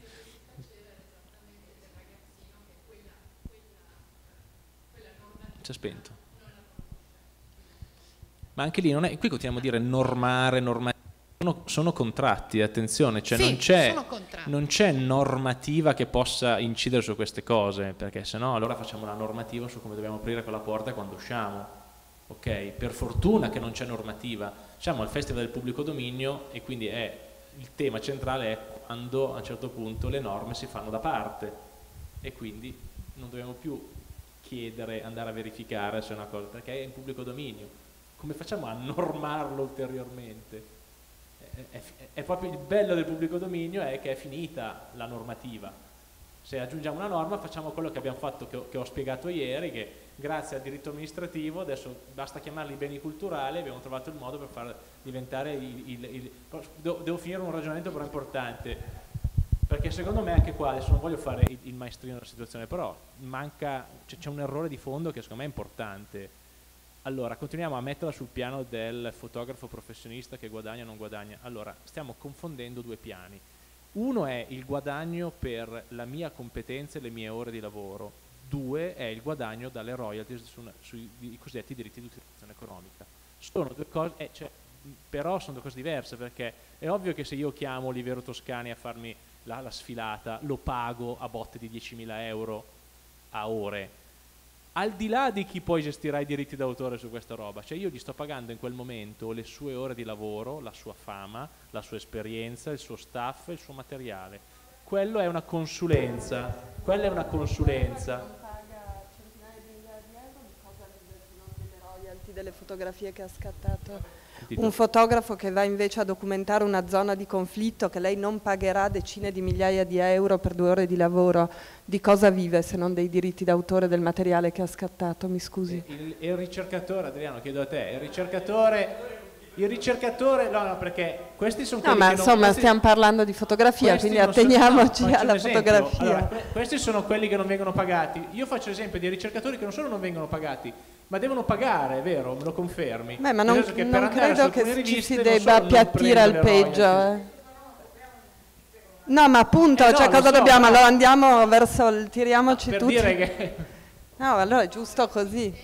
c'è spento. Ma anche lì, qui continuiamo a dire normare, sono contratti, attenzione, cioè sì, non c'è normativa che possa incidere su queste cose, perché sennò allora facciamo una normativa su come dobbiamo aprire quella porta quando usciamo, ok? Per fortuna che non c'è normativa, siamo al Festival del Pubblico Dominio e quindi il tema centrale è quando a un certo punto le norme si fanno da parte e quindi non dobbiamo più chiedere, andare a verificare se è una cosa, perché è in pubblico dominio. come facciamo a normarlo ulteriormente? È proprio il bello del pubblico dominio, è che è finita la normativa. Se aggiungiamo una norma facciamo quello che abbiamo fatto, che ho spiegato ieri, che grazie al diritto amministrativo adesso basta chiamarli beni culturali, abbiamo trovato il modo per far diventare devo finire un ragionamento però importante, perché secondo me anche qua, adesso non voglio fare il maestrino della situazione, però c'è un errore di fondo che secondo me è importante. Allora, continuiamo a metterla sul piano del fotografo professionista che guadagna o non guadagna. Allora, stiamo confondendo due piani. Uno è il guadagno per la mia competenza e le mie ore di lavoro. Due è il guadagno dalle royalties sui cosiddetti diritti di utilizzazione economica. Sono due cose, però sono due cose diverse, perché è ovvio che se io chiamo Olivero Toscani a farmi la sfilata, lo pago a botte di 10.000 euro a ore. Al di là di chi poi gestirà i diritti d'autore su questa roba, cioè io gli sto pagando in quel momento le sue ore di lavoro, la sua fama, la sua esperienza, il suo staff, il suo materiale. Quello è una consulenza, quella è una consulenza. Non paga centinaia di migliaia di euro, di cosa vive se non delle royalty, delle fotografie che ha scattato? Un fotografo che va invece a documentare una zona di conflitto, che lei non pagherà decine di migliaia di euro per 2 ore di lavoro, di cosa vive se non dei diritti d'autore del materiale che ha scattato? Mi scusi. Il ricercatore, Adriano, chiedo a te, il ricercatore, no, perché questi sono quelli ma che insomma stiamo parlando di fotografia, quindi atteniamoci alla fotografia. Allora, questi sono quelli che non vengono pagati. Io faccio l'esempio dei ricercatori che non solo non vengono pagati, ma devono pagare, vero? Me lo confermi? Ma non credo che ci si debba appiattire al peggio. No, ma appunto, cioè cosa dobbiamo? Allora andiamo verso tiriamoci per tutti. Dire che... No, allora è giusto così.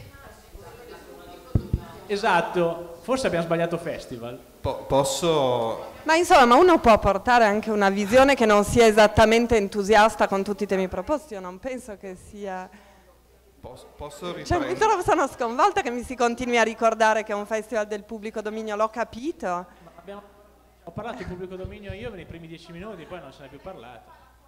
Esatto, forse abbiamo sbagliato festival. Posso... Ma insomma, uno può portare anche una visione che non sia esattamente entusiasta con tutti i temi proposti, io non penso che sia... Posso Cioè, sono sconvolta che mi si continui a ricordare che è un festival del pubblico dominio, l'ho capito. Ho parlato di pubblico dominio io nei primi 10 minuti, poi non se ne è più parlato.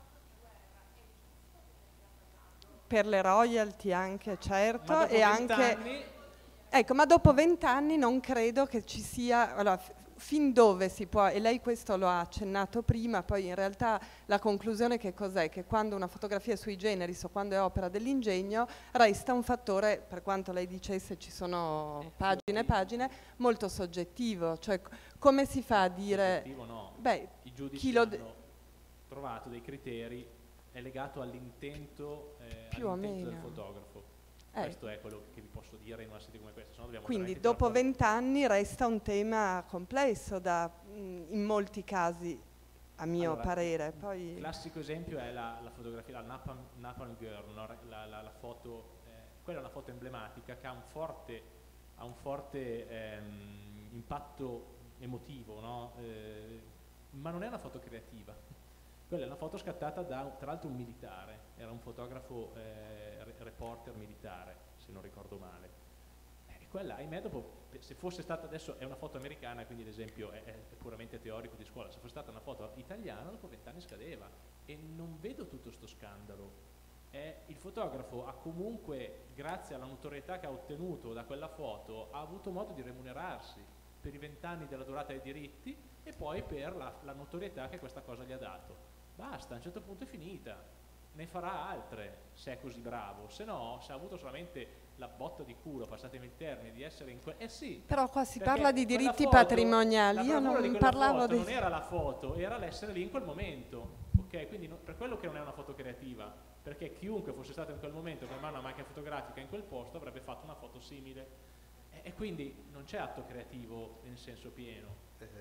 Per le royalty anche, certo, Ma dopo e 20 anche... anni... Ecco, ma dopo 20 anni non credo che ci sia... Allora, fin dove si può, e lei questo lo ha accennato prima, poi in realtà la conclusione che cos'è? Che quando una fotografia è sui generis o quando è opera dell'ingegno resta un fattore, per quanto lei dicesse ci sono pagine e pagine, molto soggettivo, cioè come si fa a dire... Soggettivo no, beh, i giudici hanno trovato dei criteri, è legato all'intento del fotografo. Questo è quello che vi posso dire in una sede come questa. Quindi dopo 20 anni resta un tema complesso in molti casi, a mio parere. Poi... Il classico esempio è la fotografia, la Napalm Girl, no? la foto, quella è una foto emblematica che ha un forte impatto emotivo, no? Ma non è una foto creativa. Quella è una foto scattata da, tra l'altro, un militare, era un fotografo reporter militare, se non ricordo male. E quella, ahimè, dopo, se fosse stata, adesso è una foto americana, quindi l'esempio è puramente teorico di scuola, se fosse stata una foto italiana, dopo 20 anni scadeva. E non vedo tutto sto scandalo. Il fotografo ha comunque, grazie alla notorietà che ha ottenuto da quella foto, ha avuto modo di remunerarsi per i 20 anni della durata dei diritti e poi per la notorietà che questa cosa gli ha dato. Basta, a un certo punto è finita, ne farà altre se è così bravo, se no, se ha avuto solamente la botta di culo, passatemi il termine, di essere in sì. Però qua si parla di diritti patrimoniali, io non parlavo di... Non era la foto, era l'essere lì in quel momento, ok? Quindi per quello che non è una foto creativa, perché chiunque fosse stato in quel momento con una macchina fotografica in quel posto avrebbe fatto una foto simile e quindi non c'è atto creativo in senso pieno.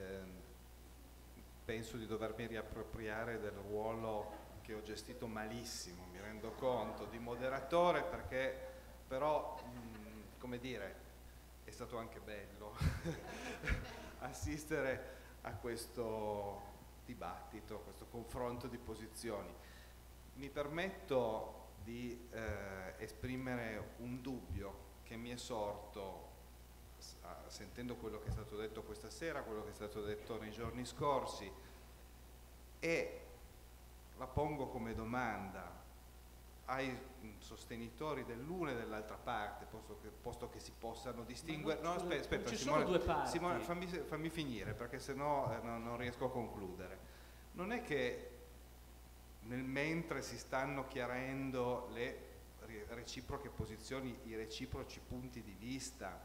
Penso di dovermi riappropriare del ruolo che ho gestito malissimo, mi rendo conto, di moderatore, perché però, come dire, è stato anche bello assistere a questo dibattito, a questo confronto di posizioni. Mi permetto di esprimere un dubbio che mi è sorto sentendo quello che è stato detto questa sera, quello che è stato detto nei giorni scorsi, e la pongo come domanda: ai sostenitori dell'una e dell'altra parte, posto che si possano distinguere. No, aspetta, ci Simone, sono due parti. Simone, fammi finire, perché sennò non riesco a concludere. Non è che nel mentre si stanno chiarendo le reciproche posizioni, i reciproci punti di vista,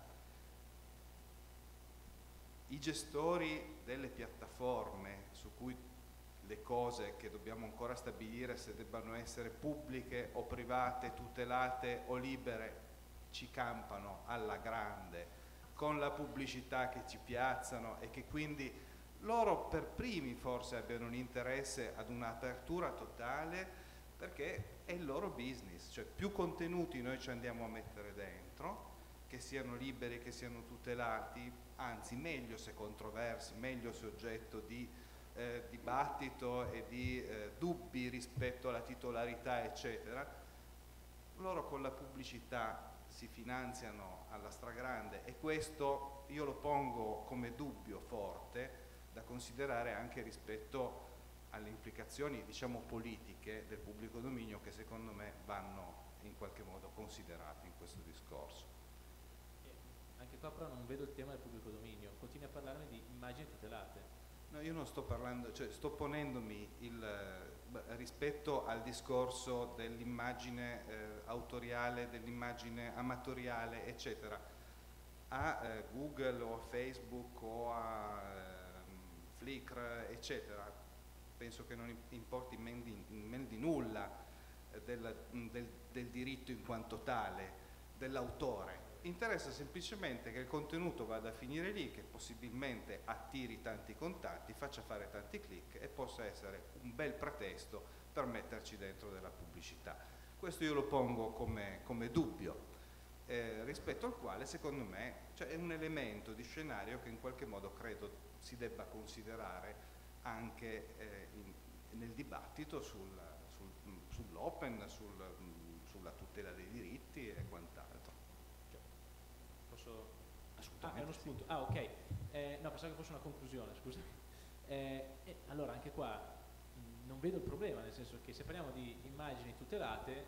i gestori delle piattaforme su cui le cose che dobbiamo ancora stabilire se debbano essere pubbliche o private, tutelate o libere, ci campano alla grande con la pubblicità che ci piazzano, e che quindi loro per primi forse abbiano un interesse ad un'apertura totale, perché è il loro business. Cioè, più contenuti noi ci andiamo a mettere dentro, che siano liberi, che siano tutelati, anzi meglio se controversi, meglio se oggetto di dibattito e di dubbi rispetto alla titolarità, eccetera. Loro con la pubblicità si finanziano alla stragrande, e questo io lo pongo come dubbio forte da considerare anche rispetto alle implicazioni, diciamo, politiche del pubblico dominio, che secondo me vanno in qualche modo considerate in questo discorso. Anche qua però non vedo il tema del pubblico dominio, continui a parlarmi di immagini tutelate. No, io non sto parlando, cioè sto ponendomi rispetto al discorso dell'immagine autoriale, dell'immagine amatoriale, eccetera, a Google o a Facebook o a Flickr, eccetera. Penso che non importi men di nulla del diritto in quanto tale, dell'autore. Interessa semplicemente che il contenuto vada a finire lì, che possibilmente attiri tanti contatti, faccia fare tanti click e possa essere un bel pretesto per metterci dentro della pubblicità. Questo io lo pongo come dubbio, rispetto al quale secondo me, cioè, è un elemento di scenario che in qualche modo credo si debba considerare anche nel dibattito sull'open, sulla tutela dei diritti e quant'altro. È uno spunto. Ah, ok. No, pensavo che fosse una conclusione, scusa. Allora, anche qua non vedo il problema, nel senso che se parliamo di immagini tutelate,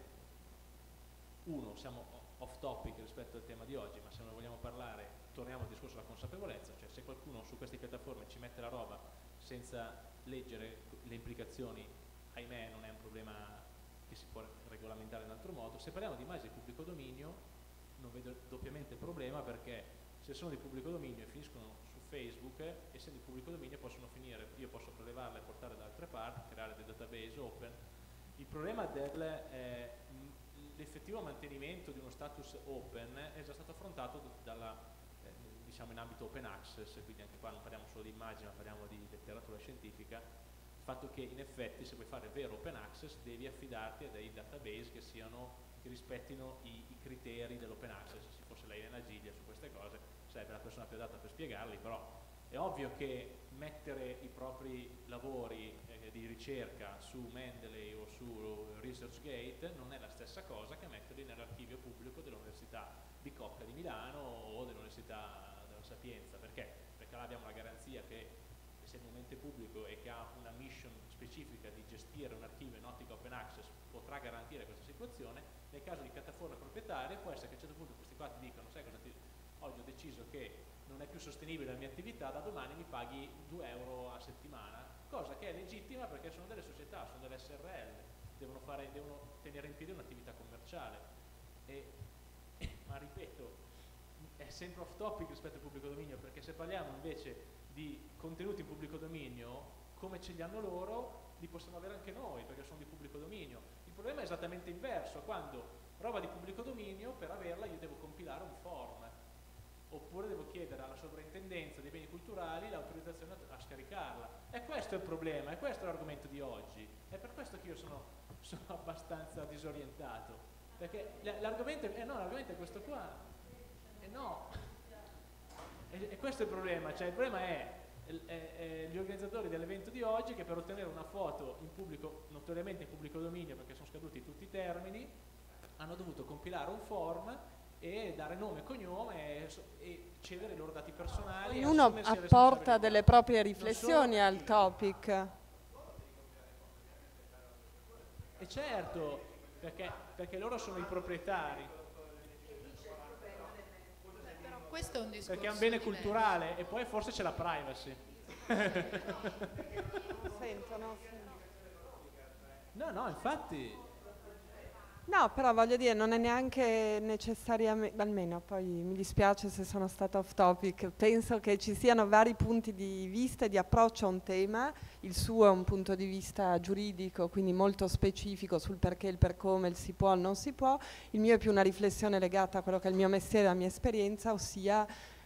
siamo off topic rispetto al tema di oggi, ma se non vogliamo parlare, torniamo al discorso della consapevolezza, cioè se qualcuno su queste piattaforme ci mette la roba senza leggere le implicazioni, ahimè non è un problema che si può regolamentare in altro modo. Se parliamo di immagini di pubblico dominio, non vedo doppiamente il problema, perché se sono di pubblico dominio e finiscono su Facebook, essendo di pubblico dominio possono finire, io posso prelevarle e portarle da altre parti, creare dei database open. Il problema dell'effettivo mantenimento di uno status open è già stato affrontato diciamo in ambito open access, quindi anche qua non parliamo solo di immagini, ma parliamo di letteratura scientifica. Il fatto che in effetti, se vuoi fare vero open access, devi affidarti a dei database che rispettino i criteri dell'open access. Se fosse lei Elena Giglia su queste cose sarebbe la persona più adatta per spiegarli, però è ovvio che mettere i propri lavori di ricerca su Mendeley o su ResearchGate non è la stessa cosa che metterli nell'archivio pubblico dell'Università Bicocca di Milano o dell'Università della Sapienza. Perché? Perché là abbiamo la garanzia che, essendo un ente pubblico e che ha una mission specifica di gestire un archivio in ottica open access, potrà garantire questa situazione. Nel caso di piattaforme proprietarie può essere che a un certo punto questi qua ti dicano: sai cosa, oggi ho deciso che non è più sostenibile la mia attività, da domani mi paghi 2 euro a settimana, cosa che è legittima perché sono delle società, sono delle SRL, devono tenere in piedi un'attività commerciale. Ma ripeto, è sempre off topic rispetto al pubblico dominio, perché se parliamo invece di contenuti in pubblico dominio, come ce li hanno loro, li possiamo avere anche noi, perché sono di pubblico dominio. Il problema è esattamente inverso: quando roba di pubblico dominio, per averla io devo compilare un form, oppure devo chiedere alla sovrintendenza dei beni culturali l'autorizzazione a scaricarla. E questo è il problema, e questo è l'argomento di oggi. È per questo che io sono abbastanza disorientato, perché l'argomento è questo qua. E questo è il problema, cioè il problema è gli organizzatori dell'evento di oggi, che per ottenere una foto in pubblico, notoriamente in pubblico dominio perché sono scaduti tutti i termini, hanno dovuto compilare un form e dare nome e cognome e cedere i loro dati personali. Ognuno apporta delle proprie riflessioni al topic. E certo, perché loro sono i proprietari. Però questo è un discorso Perché è un bene diverso. culturale e poi forse c'è la privacy. Non sentono. No, infatti. No, però voglio dire, non è neanche necessariamente, almeno poi mi dispiace se sono stata off topic, penso che ci siano vari punti di vista e di approccio a un tema, il suo è un punto di vista giuridico, quindi molto specifico sul perché, il per come, il si può, il non si può, il mio è più una riflessione legata a quello che è il mio mestiere, la mia esperienza, ossia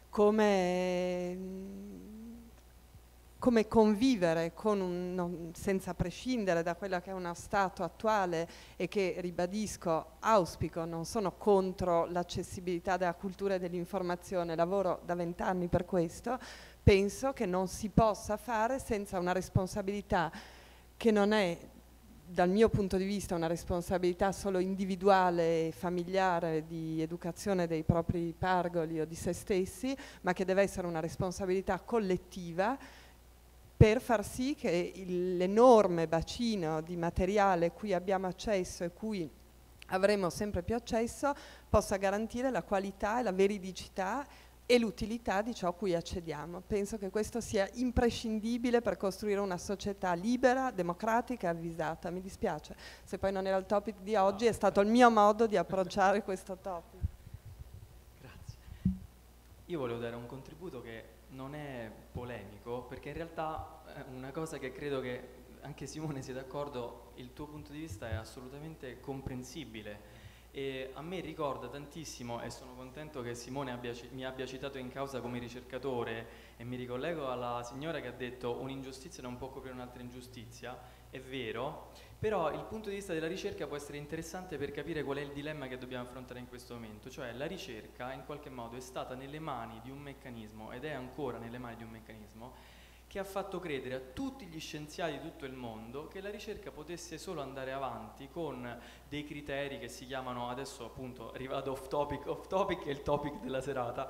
come convivere senza prescindere da quello che è uno stato attuale e che, ribadisco, auspico, non sono contro l'accessibilità della cultura e dell'informazione, lavoro da 20 anni per questo, penso che non si possa fare senza una responsabilità che non è, dal mio punto di vista, una responsabilità solo individuale e familiare di educazione dei propri pargoli o di se stessi, ma che deve essere una responsabilità collettiva per far sì che l'enorme bacino di materiale a cui abbiamo accesso e cui avremo sempre più accesso possa garantire la qualità e la veridicità e l'utilità di ciò a cui accediamo. Penso che questo sia imprescindibile per costruire una società libera, democratica e avvisata. Mi dispiace, se poi non era il topic di oggi, è stato il mio modo di approcciare questo topic. Grazie. Io volevo dare un contributo che non è polemico, perché in realtà è una cosa che credo che anche Simone sia d'accordo, il tuo punto di vista è assolutamente comprensibile e a me ricorda tantissimo, e sono contento che Simone mi abbia citato in causa come ricercatore, e mi ricollego alla signora che ha detto un'ingiustizia non può coprire un'altra ingiustizia, è vero, però il punto di vista della ricerca può essere interessante per capire qual è il dilemma che dobbiamo affrontare in questo momento, cioè la ricerca in qualche modo è stata nelle mani di un meccanismo, ed è ancora nelle mani di un meccanismo, che ha fatto credere a tutti gli scienziati di tutto il mondo che la ricerca potesse solo andare avanti con dei criteri che si chiamano, adesso appunto arrivato off topic è il topic della serata,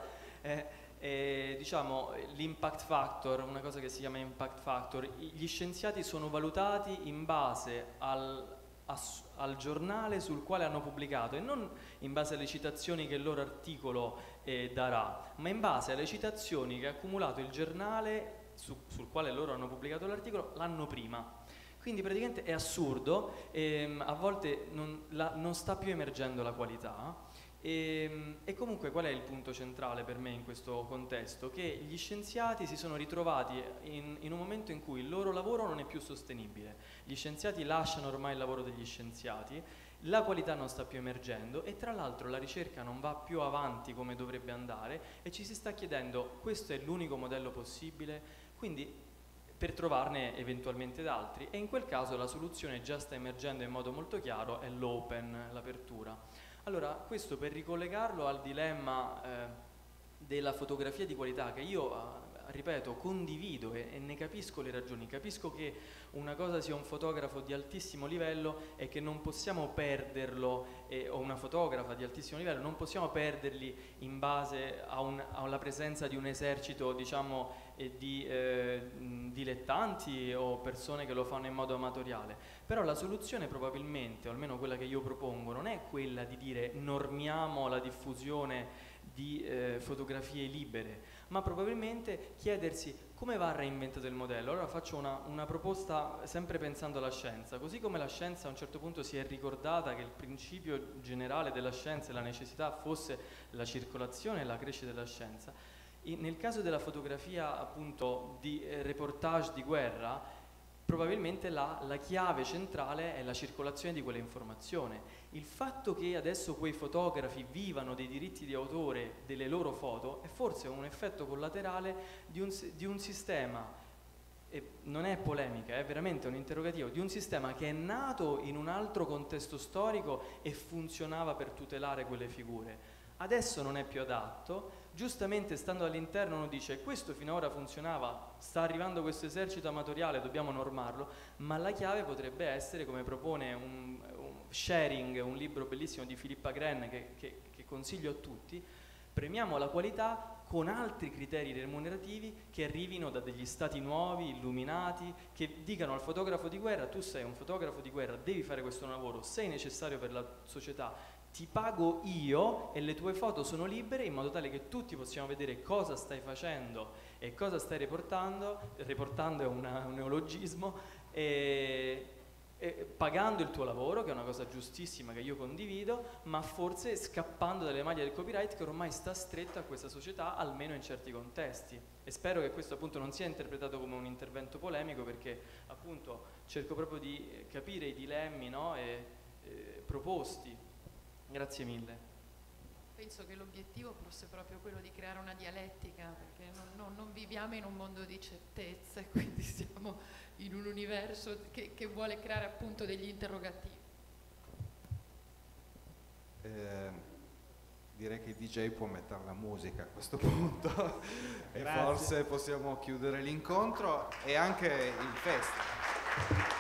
diciamo l'impact factor, una cosa che si chiama impact factor. Gli scienziati sono valutati in base al giornale sul quale hanno pubblicato e non in base alle citazioni che il loro articolo darà, ma in base alle citazioni che ha accumulato il giornale sul quale loro hanno pubblicato l'articolo l'anno prima. Quindi praticamente è assurdo, a volte non sta più emergendo la qualità e comunque qual è il punto centrale per me in questo contesto? Che gli scienziati si sono ritrovati in un momento in cui il loro lavoro non è più sostenibile, gli scienziati lasciano ormai il lavoro degli scienziati, la qualità non sta più emergendo e tra l'altro la ricerca non va più avanti come dovrebbe andare e ci si sta chiedendo questo è l'unico modello possibile? Quindi per trovarne eventualmente altri e in quel caso la soluzione già sta emergendo in modo molto chiaro, è l'open, l'apertura. Allora questo per ricollegarlo al dilemma della fotografia di qualità che io ripeto condivido e ne capisco le ragioni, capisco che una cosa sia un fotografo di altissimo livello e che non possiamo perderlo o una fotografa di altissimo livello non possiamo perderli in base alla presenza di un esercito diciamo di dilettanti o persone che lo fanno in modo amatoriale, però la soluzione probabilmente, o almeno quella che io propongo, non è quella di dire normiamo la diffusione di fotografie libere, ma probabilmente chiedersi come va reinventato il modello. Allora faccio una proposta sempre pensando alla scienza, così come la scienza a un certo punto si è ricordata che il principio generale della scienza e la necessità fosse la circolazione e la crescita della scienza, nel caso della fotografia appunto di reportage di guerra probabilmente la chiave centrale è la circolazione di quell'informazione. Il fatto che adesso quei fotografi vivano dei diritti di autore delle loro foto è forse un effetto collaterale di un sistema, e non è polemica, è veramente un interrogativo, di un sistema che è nato in un altro contesto storico e funzionava per tutelare quelle figure. Adesso non è più adatto, giustamente stando all'interno uno dice questo finora funzionava, sta arrivando questo esercito amatoriale, dobbiamo normarlo, ma la chiave potrebbe essere, come propone un Sharing, un libro bellissimo di Philippa Gren che consiglio a tutti, premiamo la qualità con altri criteri remunerativi che arrivino da degli stati nuovi, illuminati, che dicano al fotografo di guerra: tu sei un fotografo di guerra, devi fare questo lavoro, sei necessario per la società, ti pago io e le tue foto sono libere, in modo tale che tutti possiamo vedere cosa stai facendo e cosa stai riportando è un neologismo, pagando il tuo lavoro, che è una cosa giustissima che io condivido, ma forse scappando dalle maglie del copyright che ormai sta stretta a questa società, almeno in certi contesti. E spero che questo appunto non sia interpretato come un intervento polemico, perché appunto cerco proprio di capire i dilemmi, no? Proposti. Grazie mille. Penso che l'obiettivo fosse proprio quello di creare una dialettica, perché non viviamo in un mondo di certezze, quindi siamo in un universo che vuole creare appunto degli interrogativi. Direi che il DJ può mettere la musica a questo punto e forse possiamo chiudere l'incontro e anche il festival.